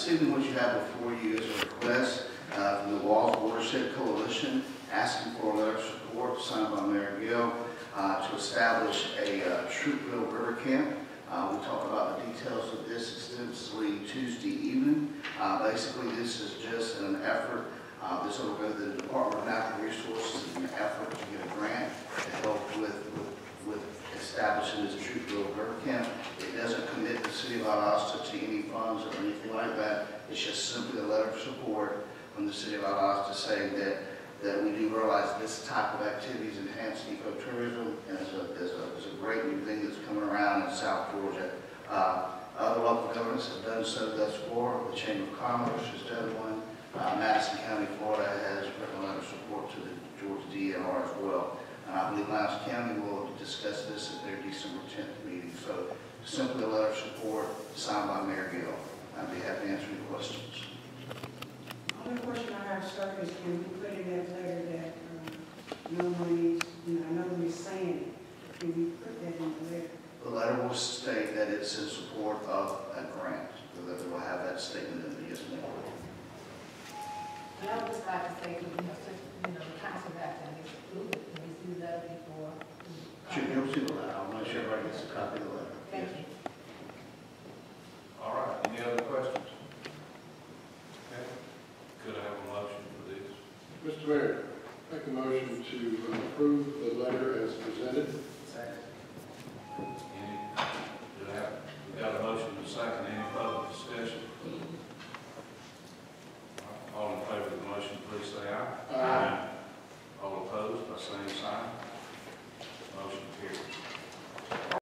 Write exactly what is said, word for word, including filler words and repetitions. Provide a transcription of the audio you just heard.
this evening what you have before you is a request uh, from the WALS Watershed Coalition asking for a letter of support signed by Mayor Gill uh, to establish a uh, Troupville river camp. Uh, we talked about the details of this extensively Tuesday evening. Uh, basically, this is just an effort. Uh, this will go to the Department of Natural Resources in an effort to get a grant to help with, with, with establishing this Troupville river camp. It doesn't commit the city of Valdosta to any funds or anything like that. It's just simply a letter of support from the city of Valdosta saying that that we do realize this type of activities enhance ecotourism, and it's a, it's a, it's a great new thing that's coming around in South Georgia. Uh, other local governments have done so thus far. The Chamber of Commerce has done one. Uh, Madison County, Florida has written a letter of support to the Georgia D N R as well. And I believe Lowndes County will discuss this at their December tenth meeting. So simply a letter of support signed by Mayor Gill. I'd be happy to answer any questions. The only question I have, sir, is can we put in that letter that um, no money, you know, no money saying it? Can we put that in the letter? The letter will state that it's in support of a grant. The letter will have that statement in the yes and no. And I would just like to say, you know, since, you know, the council back then, they approved it, can we see that before? Should you see the letter? I'll make sure everybody gets a copy of the letter. Thank you.